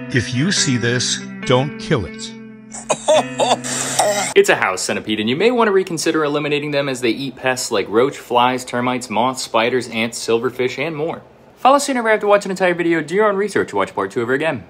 If you see this, don't kill it. It's a house centipede, and you may want to reconsider eliminating them as they eat pests like roach, flies, termites, moths, spiders, ants, silverfish, and more. Follow soon ever after watching an entire video, do your own research, watch part 2 of her again.